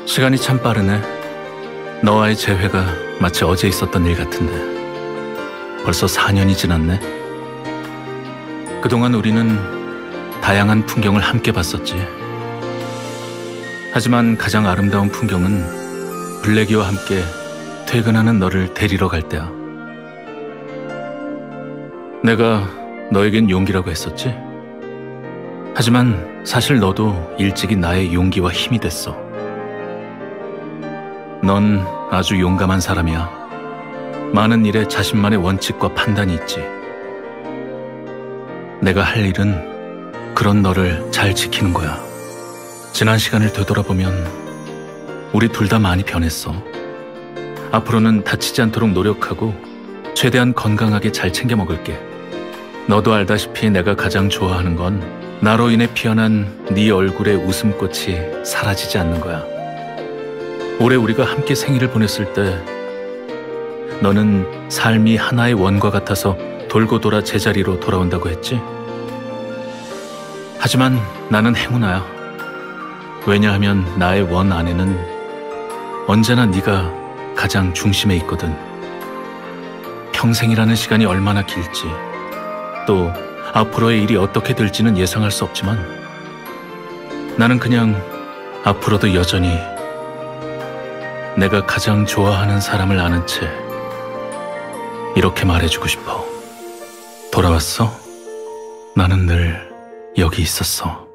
시간이 참 빠르네. 너와의 재회가 마치 어제 있었던 일 같은데 벌써 4년이 지났네. 그동안 우리는 다양한 풍경을 함께 봤었지. 하지만 가장 아름다운 풍경은 블랙이와 함께 퇴근하는 너를 데리러 갈 때야. 내가 너에겐 용기라고 했었지. 하지만 사실 너도 일찍이 나의 용기와 힘이 됐어. 넌 아주 용감한 사람이야. 많은 일에 자신만의 원칙과 판단이 있지. 내가 할 일은 그런 너를 잘 지키는 거야. 지난 시간을 되돌아보면 우리 둘 다 많이 변했어. 앞으로는 다치지 않도록 노력하고 최대한 건강하게 잘 챙겨 먹을게. 너도 알다시피 내가 가장 좋아하는 건 나로 인해 피어난 네 얼굴의 웃음꽃이 사라지지 않는 거야. 올해 우리가 함께 생일을 보냈을 때 너는 삶이 하나의 원과 같아서 돌고 돌아 제자리로 돌아온다고 했지? 하지만 나는 행운아야. 왜냐하면 나의 원 안에는 언제나 네가 가장 중심에 있거든. 평생이라는 시간이 얼마나 길지, 또 앞으로의 일이 어떻게 될지는 예상할 수 없지만 나는 그냥 앞으로도 여전히 내가 가장 좋아하는 사람을 아는 채 이렇게 말해주고 싶어. 돌아왔어? 나는 늘 여기 있었어.